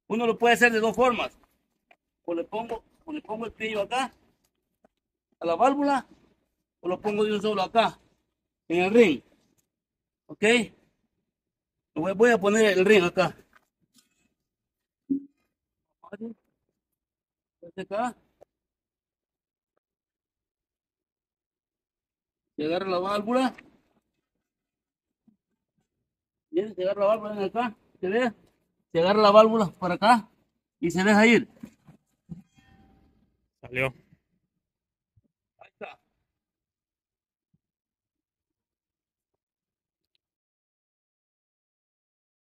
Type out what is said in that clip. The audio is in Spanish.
Uno lo puede hacer de dos formas. O le pongo el pillo acá, a la válvula, o lo pongo de un solo acá, en el ring. ¿Ok? Voy a poner el ring acá. Acá. Se agarra la válvula. Bien, se agarra la válvula en acá. ¿Se ve? Se agarra la válvula para acá y se deja ir. Salió.